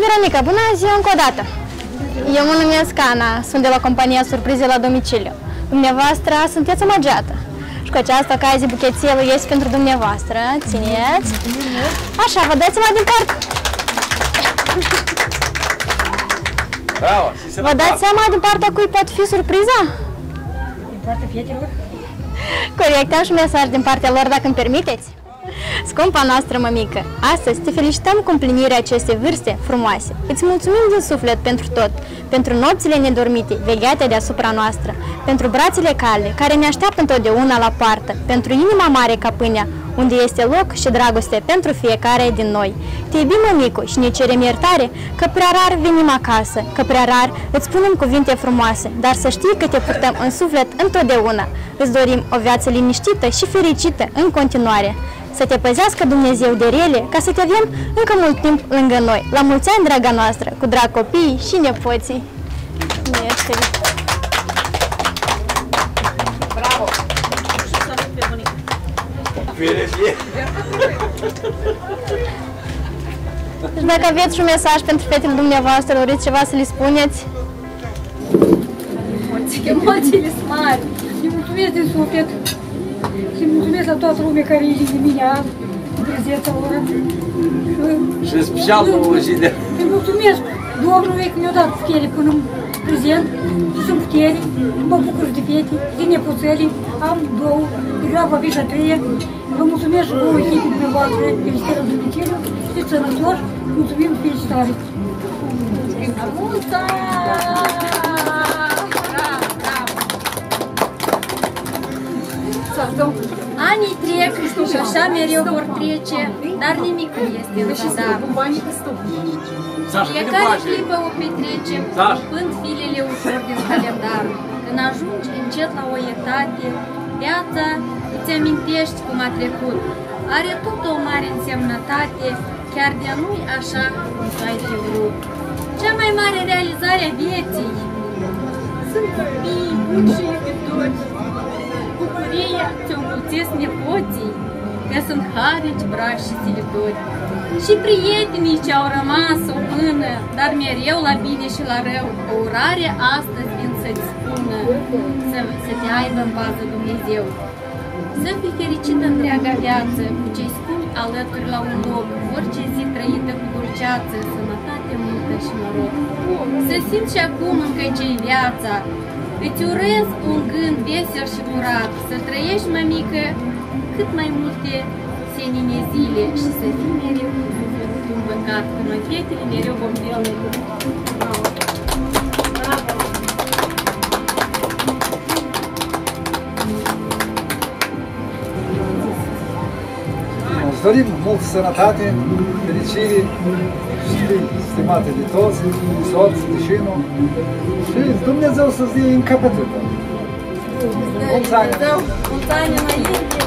Veronica, bună ziua încă o dată! Eu mă numesc Ana, sunt de la compania Surprize la domiciliu. Dumneavoastră sunteți omageată. Și cu această ocazie buchețelul este pentru dumneavoastră. Țineți! Așa, vă dați seama din partea... Vă dați seama din partea cui pot fi surpriza? Din partea fietelor? Corect, am și un mesaj din partea lor, dacă îmi permiteți. Scumpa noastră mămică, astăzi te felicităm cu împlinirea acestei vârste frumoase. Îți mulțumim din suflet pentru tot, pentru nopțile nedormite, vegheate deasupra noastră, pentru brațele calde, care ne așteaptă întotdeauna la poartă, pentru inima mare ca pâinea, unde este loc și dragoste pentru fiecare din noi. Te iubim, mămicu, și ne cerem iertare că prea rar venim acasă, că prea rar îți spunem cuvinte frumoase, dar să știi că te purtăm în suflet întotdeauna. Îți dorim o viață liniștită și fericită în continuare. Să te păzească Dumnezeu de rele, ca să te avem încă mult timp lângă noi. La mulți ani, draga noastră, cu drag copiii și nepoții. Bravo! Deci dacă aveți un mesaj pentru fetele dumneavoastră, doriți ceva să le spuneți? Emoțiile sunt mari. Îi mulțumesc din suflet. Și mulțumesc la toată lumea care e de mine azi, cu prezența lor. Și special nouă Jide. Îi mulțumesc Domnului că mi-a dat putere până în prezent. Și sunt putere, mă bucur de fete, de nepoțele, am două, de grabă avea și a treia. Vă mulțumesc și vouă echipii dumneavoastră de Ministerul Domiciliu, fiți sănătoși, mulțumim, felicitare! La mulți Anii trec și așa mereu vor trece, dar nimic nu este niciodată. Fiecare clipă o petrecem, pând filele ușor din calendar. Când ajungi încet la o etate, viața îți amintești cum a trecut. Are tot o mare însemnătate, chiar de nu-i așa cum tu ai fi vrut. Cea mai mare realizare a vieții sunt copiii buni și iubitori. Bucuria ți-o mulțesc nepoții, că sunt harici, brași și țilitori. Și prietenii ce-au rămas o până, dar mereu la bine și la rău, o urare astăzi vin să-ți spună, să te aibă în pază Dumnezeu. Să fii fericită întreaga viață, cu cei scumpi alături la un loc, orice zi trăită cu dulceață, sănătate multă și noroc. Să simți și acum încă ce-i viața. Îți urez un gând vesel și curat, să trăiești, mămică, cât mai multe senine zile și să fii mereu cu sufletul împăcat, că noi fetele mereu vom fi alături. Bravo! Îți dorim multă sănătate, fericire și stimate de toți, de soț, de șinul și Dumnezeu să-ți dea încăpătătă. Mulți ani înainte!